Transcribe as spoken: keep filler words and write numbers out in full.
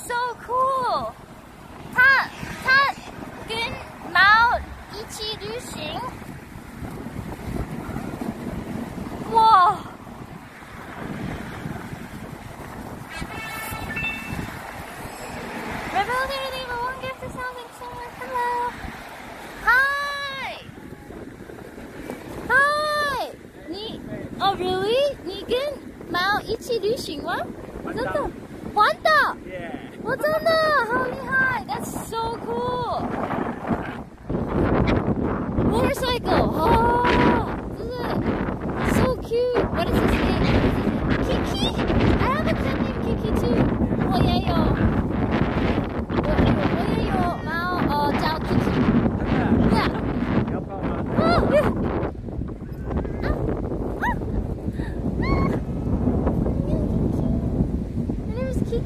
so cool. 他他跟猫一起旅行。哇！